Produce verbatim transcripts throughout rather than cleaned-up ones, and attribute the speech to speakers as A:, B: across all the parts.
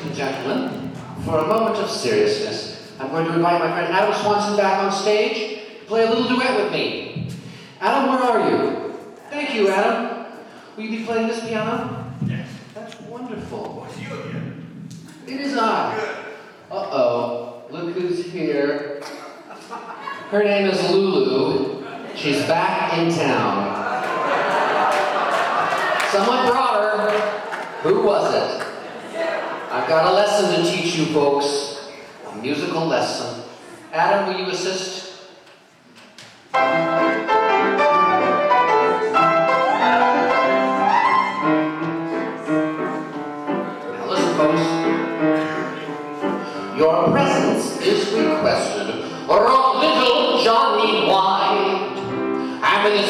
A: and gentlemen, for a moment of seriousness, I'm going to invite my friend Adam Swanson back on stage to play a little duet with me. Adam, where are you? Thank you, Adam. Will you be playing this piano?
B: Yes.
A: That's wonderful.
B: Oh, it's you again.
A: It is I.
B: Good.
A: Uh-oh. Look who's here. Her name is Lulu. She's back in town. Someone brought her. Who was it? I've got a lesson to teach you folks. A musical lesson. Adam, will you assist? Now listen, folks. Your presence is requested, or a little Johnny White. And with this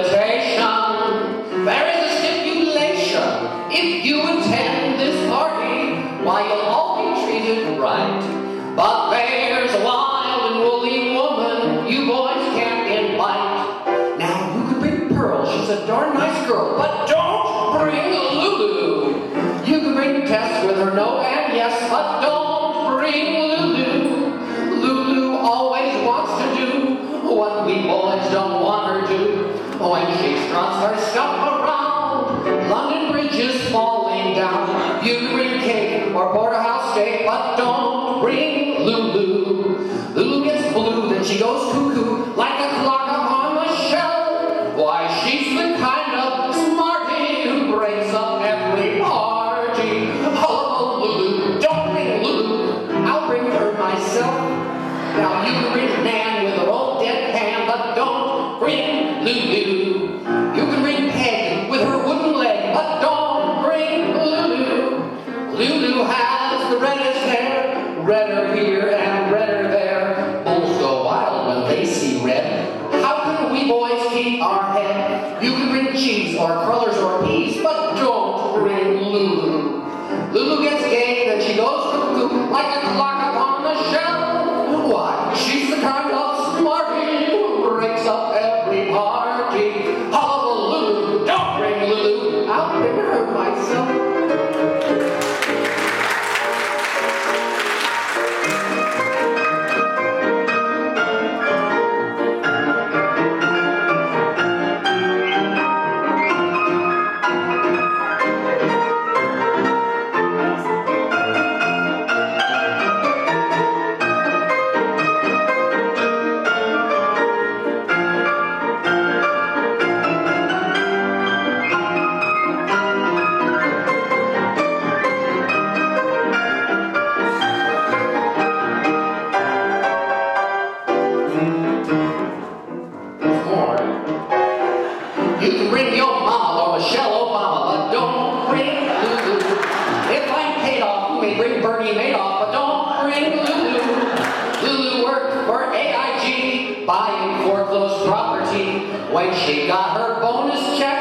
A: invitation, there is a stipulation. If you attend this party, why, you'll all be treated right. But there's a wild and woolly woman you boys can't invite. Now, you could bring Pearl, she's a darn nice girl, but don't bring Lulu. You can bring Tess with her no and yes, but don't bring Lulu. Lulu always wants to do what we boys don't want her to. When she struts her stuff around, London Bridge is falling down. You can bring cake or porterhouse steak, but don't bring Lulu. Lulu gets blue, then she goes cuckoo like a clock upon the shelf. Why, she's the kind of smarty who breaks up every party. Oh, Lulu, don't bring Lulu. I'll bring her myself. Now you can bring Nan with her old dead hand, but don't bring Lulu. You can bring Peg with her wooden leg, but don't bring Lulu. Lulu has the reddest hair, redder here and redder there. Bulls go wild when they see red. How can we boys keep our head? You can bring cheese or crullers or peas, but don't bring Lulu. Lulu gets gay, then she goes cuckoo like a clock upon the shelf. Why, she's the kind of smarty who breaks up every party. Oh, Lulu, don't bring Lulu. I'll bring her myself. Buying foreclosed property when she got her bonus check.